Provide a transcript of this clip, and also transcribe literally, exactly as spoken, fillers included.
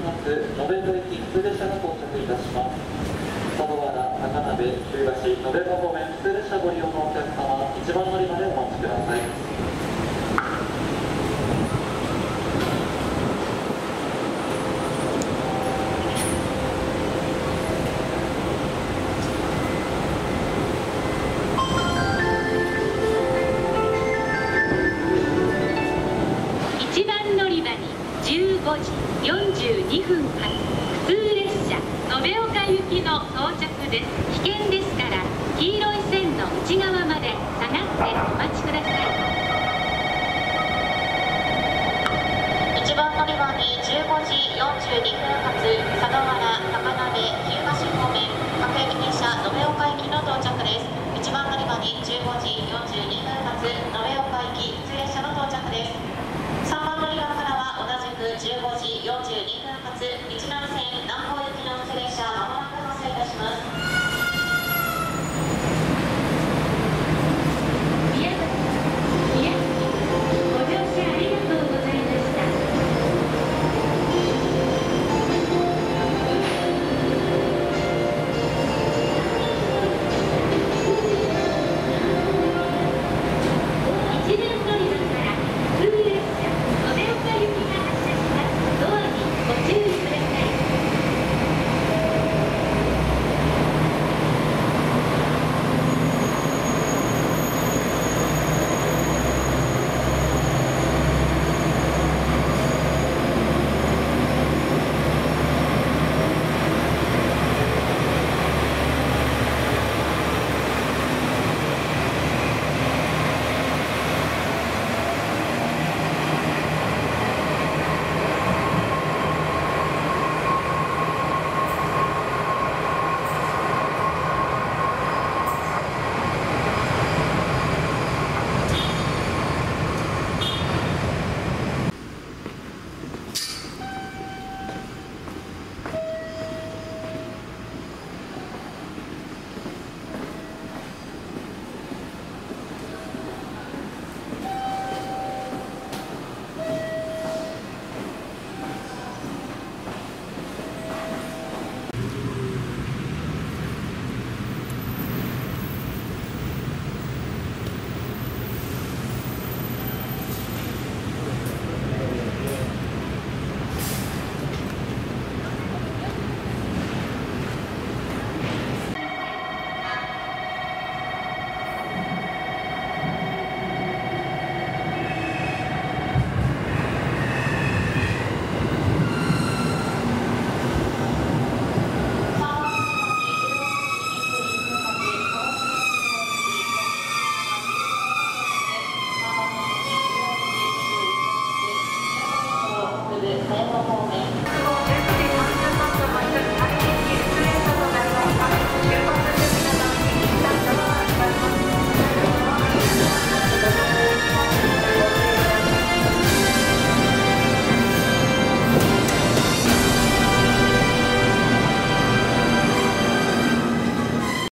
ます、延戸駅普通列車が到着いたします。佐渡原、高鍋、日向橋、延戸方面普通列車ご利用のお客様、いちばん乗り場でお待ちください。 じゅうごじよんじゅうにふん発普通列車延岡行きの到着です。危険ですから黄色い線の内側まで下がってお待ちください。いちばん乗り場にじゅうごじよんじゅうにふん発